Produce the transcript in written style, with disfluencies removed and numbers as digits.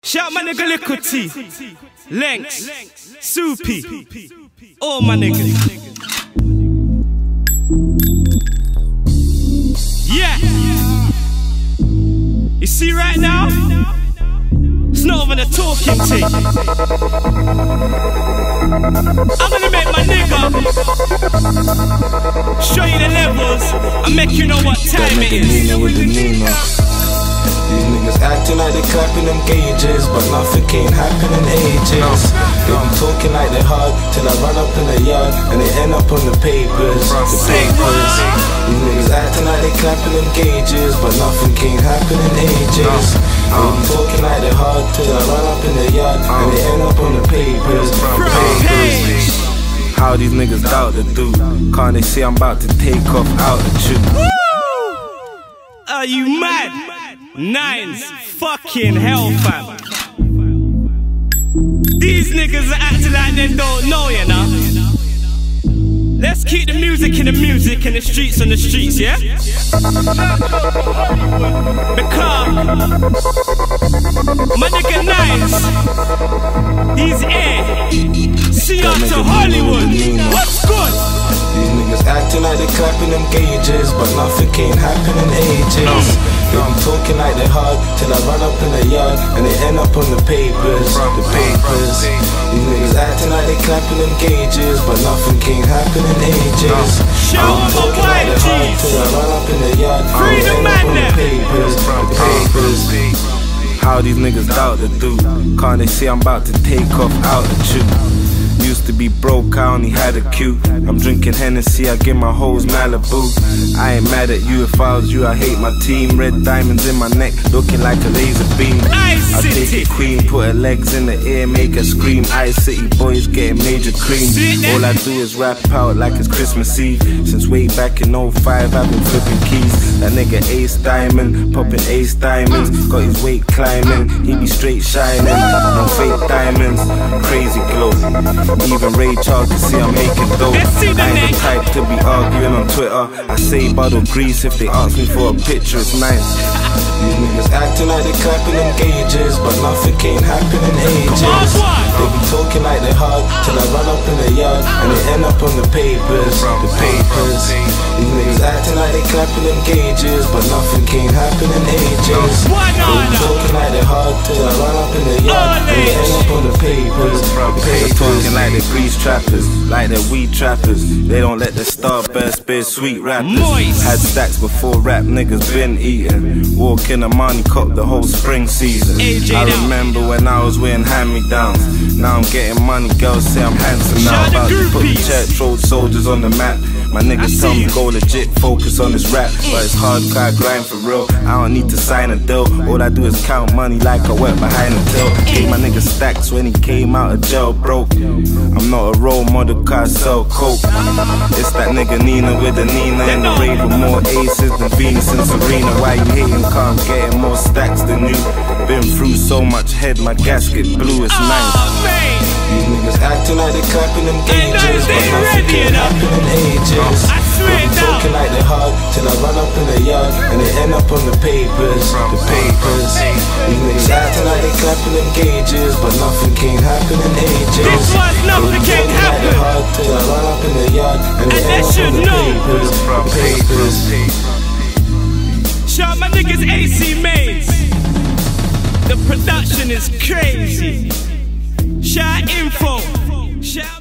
Shout my nigga Little T, Lenx, Soupy, all my niggas. Yeah. You see right now, it's not even a talking thing. I'm gonna make my nigga show you the levels and make you know what time it is. These niggas acting like they clapping them gauges, but nothing can't happen in ages. They be talking like they hard till I run up in the yard and they end up on the papers. The papers. These niggas acting like they clapping them gauges, but nothing can't happen in ages. They be talking like they hard till I run up in the yard and they end up on the papers. Papers. How these niggas doubt the dude? Can't they see I'm about to take off altitude? Are you mad? Nines, fucking hell, fam. These niggas are acting like they don't know, you know. Let's keep the music in the music and the streets on the streets, yeah? Because my nigga Nines, he's here. See us to Hollywood. What's good? These niggas acting like they clapping them gauges, but nothing can't happen in ages. They be talking like they hard till I run up in the yard and they end up on the papers. The papers. These niggas acting like they clapping them gauges, but nothing can't happen in ages. Show them a white cheese. Till I run up in the yard and Free they the end man up on the there. papers. The papers. How these niggas doubt the dude? Can't they see I'm about to take off altitude? Used to be broke, I only had a queue. I'm drinking Hennessy, I give my hoes Malibu. I ain't mad at you, if I was you, I hate my team. Red diamonds in my neck, looking like a laser beam. I take a queen, put her legs in the air, make her scream. Ice City boys getting major cream. All I do is rap out like it's Christmas Eve. Since way back in 05, I've been flipping keys. That nigga Ace Diamond, popping Ace Diamonds. Got his weight climbing, he be straight shining. No fake diamonds, crazy glow. Even Ray Charles can see I'm making dope. I ain't the type to be arguing on Twitter. I say bottle grease if they ask me for a picture, it's nice. These niggas acting like they clapping them gauges, but nothing can't happen in ages. They be talking like they hard till I run up in the yard and they end up on the papers. The papers. These niggas acting like they clapping them gauges, but nothing can't happen in ages. They be talking like they hard till I run up in the yard and they end up on the papers. The papers. Talking like they grease trappers, like they're weed trappers. They don't let the starburst be sweet rappers. Had stacks before rap niggas been eating. Walk in a money cop the whole spring season. I remember when I was wearing hand-me-downs. Now I'm getting money, girls say I'm handsome now. About to put the church road soldiers on the map. My niggas tell me go legit, focus on this rap. But it's hard, I grind for real. I don't need to sign a deal. All I do is count money like I work behind the till. Gave my nigga stacks when he came out of jail broke. I'm not a role model, cause I sell coke. It's that nigga Nina with the Nina in the raid with more aces than Venus and Serena. Why you hating? Can't get more stacks than you. Been through so much head, my gasket blue, it's nice. These niggas acting like they clapping them gauges, but nothing can't happen in ages. They be talking like they hard till I run up in the yard and they end up on the papers. The papers. These niggas acting like they clapping them gauges, but nothing can't happen in ages. This one, nothing can happen. They be talking like they hard till I run up in the yard and they end up on the papers. The papers. Shout my niggas AC Mates. The production is crazy. Shout info. Shout